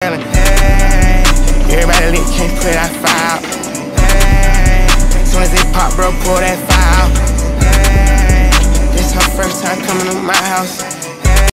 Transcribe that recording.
yelling, hey. Everybody lit, can't put that fire out. Hey. Soon as they pop, bro, pull that fire out. Hey. This her first time coming to my house.